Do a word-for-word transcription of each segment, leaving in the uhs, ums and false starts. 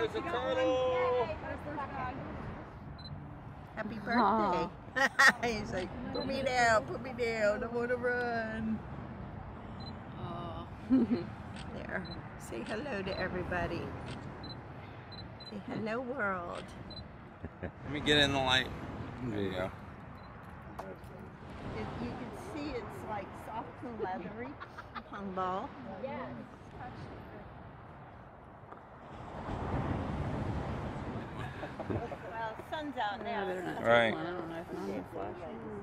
there's a turtle. Happy birthday. He's like, put me down, put me down, I want to run. Oh. There, say hello to everybody. Say hello world. Let me get in the light. There you go. It, you can see it's like soft and leathery pong ball. Yes. Well, sun's out now. Right. I don't know if mine will flash.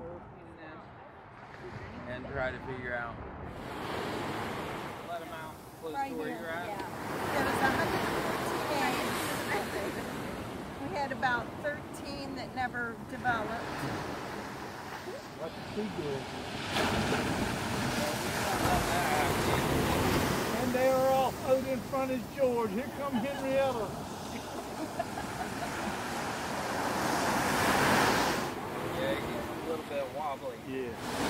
And try to figure out. Let them out close Right to where here, you're at. yeah. There was one hundred fourteen eggs. We had about thirteen that never developed. What's the sea doing? And they are off out in front of George. Here comes Henrietta. Yeah, it gets a little bit wobbly. Yeah.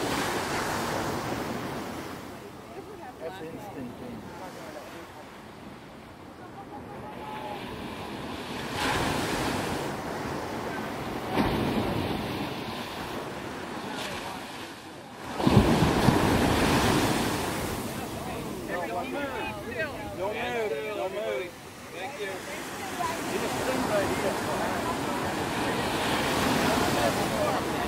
That's instinct. Don't move. Don't move. Thank you. He just stayed right here.